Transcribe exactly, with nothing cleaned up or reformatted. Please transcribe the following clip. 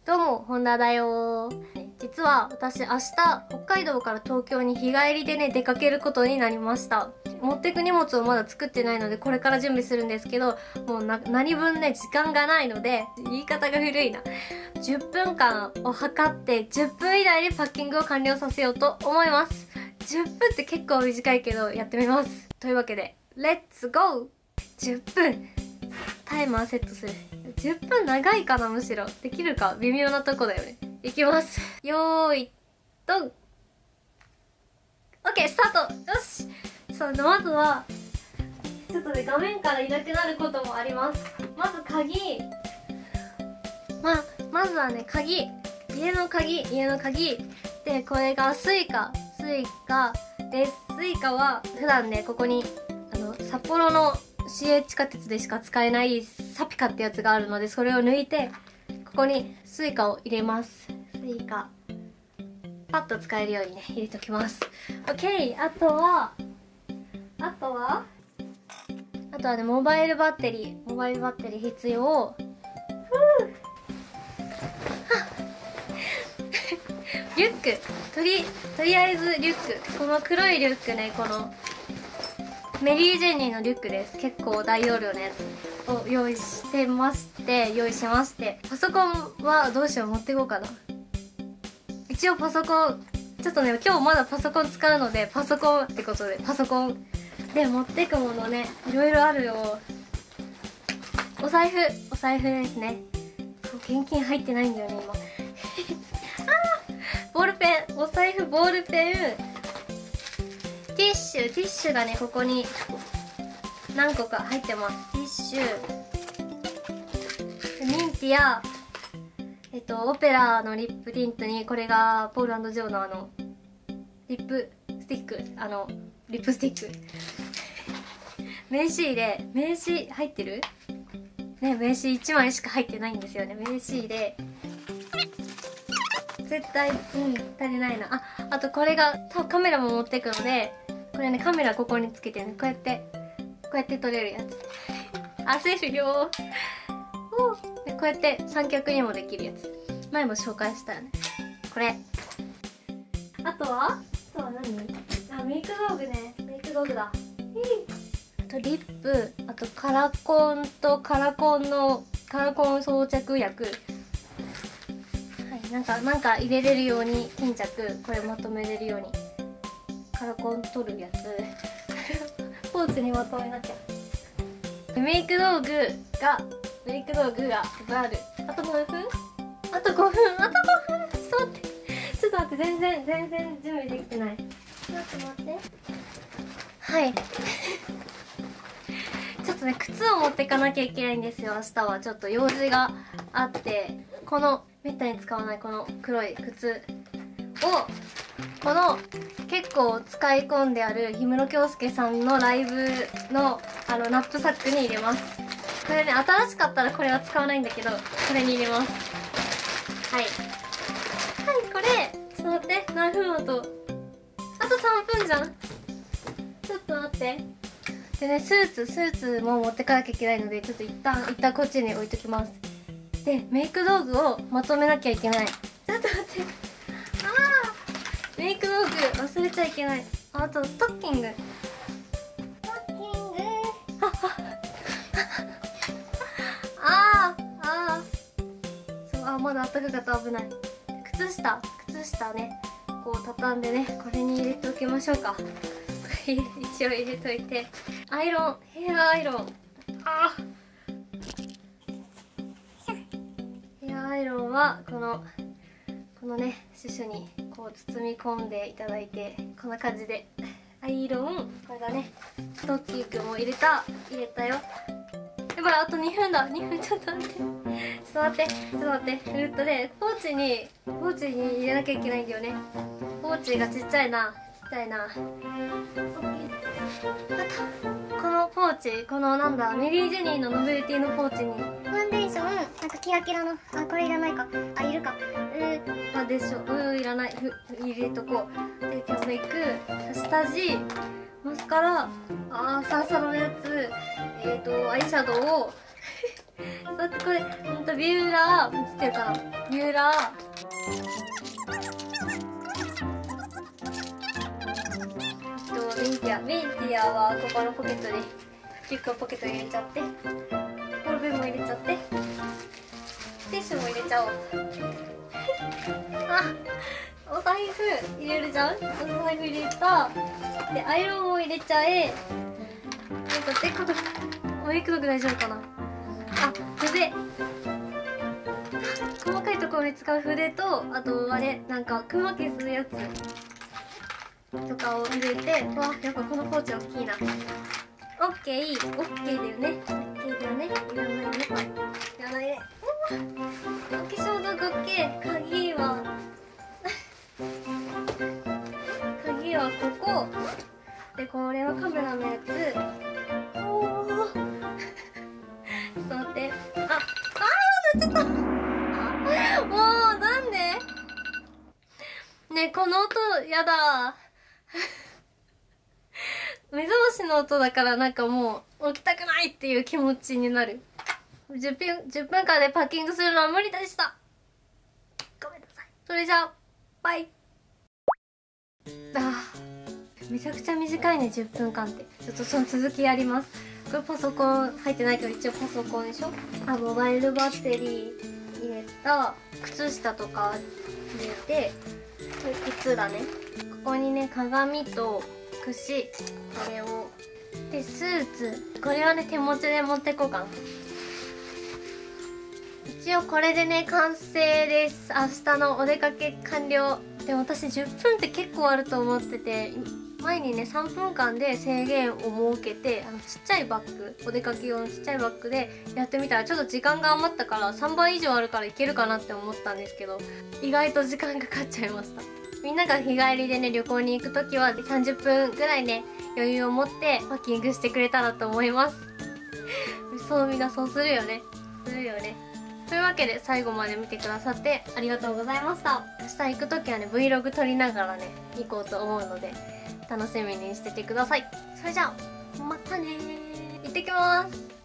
どうも、本田だよ。実は私明日北海道から東京に日帰りでね出かけることになりました。持ってく荷物をまだ作ってないのでこれから準備するんですけど、もうな何分ね時間がないので、言い方が古いな、じゅっぷんかんを測ってじゅっぷん以内にパッキングを完了させようと思います。じゅっぷんって結構短いけどやってみます。というわけでレッツゴー。じゅっぷんタイマーセットする。じゅっぷん長いかな、むしろできるか微妙なとこだよね。いきます。よーいドン。オッケースタート。よし。そう、まずはちょっとね画面からいなくなることもあります。まず鍵、ままずはね鍵、家の鍵家の鍵で、これがスイカスイカです。スイカは普段ねここにあの札幌の市営地下鉄でしか使えないサピカってやつがあるので、それを抜いてここにスイカを入れます。スイカパッと使えるようにね入れておきます。 OK。 あとはあとはあとはねモバイルバッテリーモバイルバッテリー必要。リュック、とりとりあえずリュック、この黒いリュックね、このメリー・ジェニーのリュックです。結構大容量のやつを用意してまして用意しまして、パソコンはどうしよう、持っていこうかな。一応パソコンちょっとね今日まだパソコン使うので、パソコンってことでパソコンで持ってくものねいろいろあるよ。お財布お財布ですね。現金入ってないんだよね今。ボールペン、お財布、ボールペン、ティッシュティッシュがねここに何個か入ってます。ティッシュ、ミンティア、えっとオペラのリップティントに、これがポール&ジョーのあのリップスティック、あのリップスティック。名刺入れ、名刺入ってるね、名刺いちまいしか入ってないんですよね。名刺入れ絶対、うん、足りないなあ。あとこれが多分カメラも持ってくので、これねカメラここにつけてね、こうやってこうやって撮れるやつ。焦るよー。でこうやって三脚にもできるやつ、前も紹介したよねこれ。あとはあとは何、あメイク道具ね、メイク道具だ。あとリップ、あとカラコンとカラコンのカラコン装着薬、なんかなんか入れれるように巾着、これまとめれるようにカラコン取るやつ。ポーチにまとめなきゃ。メイク道具がメイク道具がいっぱいある。あと何分？あとごふん、あとごふん。ちょっと待ってちょっと待って、全然全然準備できてない。ちょっと待って。はいちょっとね靴を持っていかなきゃいけないんですよ。明日はちょっと用事があって、このめったに使わないこの黒い靴をこの結構使い込んである氷室京介さんのライブのあのナップサックに入れます。これね新しかったらこれは使わないんだけど、これに入れます。はいはい、これちょっと待って、何分あとあとさんぷんじゃん。ちょっと待って。でねスーツスーツも持ってかなきゃいけないので、ちょっと一旦一旦こっちに置いときます。でメイク道具をまとめなきゃいけない。ちょっと待って、ああメイク道具忘れちゃいけない。あとストッキングストッキングあああそう、あまだあったかかった、危ない。靴下靴下ねこう畳んでね、これに入れておきましょうか。一応入れといて、アイロン、ヘアアイロン、あーヘアアイロンはこのこのねシュシュにこう包み込んでいただいて、こんな感じでアイロン、これがねストッキングも入れた入れたよ。やばい、あとにふんだ。にふん、ちょっと待ってちょっと待ってちょっと待って。えっとねポーチにポーチに入れなきゃいけないんだよね。ポーチがちっちゃいなちっちゃいな。このポーチ、このなんだメリー・ジェニーのノベルティのポーチにファンデーション、なんかキラキラの、あ、これいらないか、あ、いるか、 えー、あでしょ、うんいらない、ふ入れとこう。で今日メイク、下地、マスカラ、あーサラサラのやつ、えーとアイシャドウをだってこれほんとビューラー映ってるかな、ビューラーとベンティアベンティアはここのポケットでリュックのポケットに入れちゃって、ボールペンも入れちゃって、ティッシュも入れちゃおうあ、お財布入れるじゃん、お財布入れたで、アイロンも入れちゃえ。なんかでっかくおいくのく大丈夫かなあ、筆細かいところに使う筆と、あとあれなんかクマ消すやつとかを入れて、わ、やっぱこのポーチ大きいな。オッケー、オッケーだよね、オッケーだよね、いらないね、いらないね。お化粧道具 OK、鍵は鍵はここで、これはカメラのやつ。おおちょっと待って、あ、あー、なっちゃったもうなんでね、この音やだ目覚ましの音だから、なんかもう起きたくないっていう気持ちになる。じゅっぷん、じゅっぷんかんでパッキングするのは無理でした。ごめんなさい。それじゃあバイ。あー、めちゃくちゃ短いね、じゅっぷんかんって。ちょっとその続きやります。これパソコン入ってないけど一応パソコンでしょ。あ、モバイルバッテリー入れた、靴下とか入れて、これ靴だね。ここにね、鏡と櫛、これをで、スーツ、これはね手持ちで持ってこうかな。一応これでね完成です。明日のお出かけ完了。でも私じゅっぷんって結構あると思ってて、前にねさんぷんかんで制限を設けて、あのちっちゃいバッグ、お出かけ用のちっちゃいバッグでやってみたら、ちょっと時間が余ったからさんばい以上あるからいけるかなって思ったんですけど、意外と時間かかっちゃいました。みんなが日帰りでね旅行に行く時はさんじゅっぷんぐらいね余裕を持ってパッキングしてくれたらと思いますそう、みんなそうするよね、するよね。というわけで最後まで見てくださってありがとうございました。明日行く時はね Vlog 撮りながらね行こうと思うので楽しみにしててください。それじゃあまたねー、行ってきます。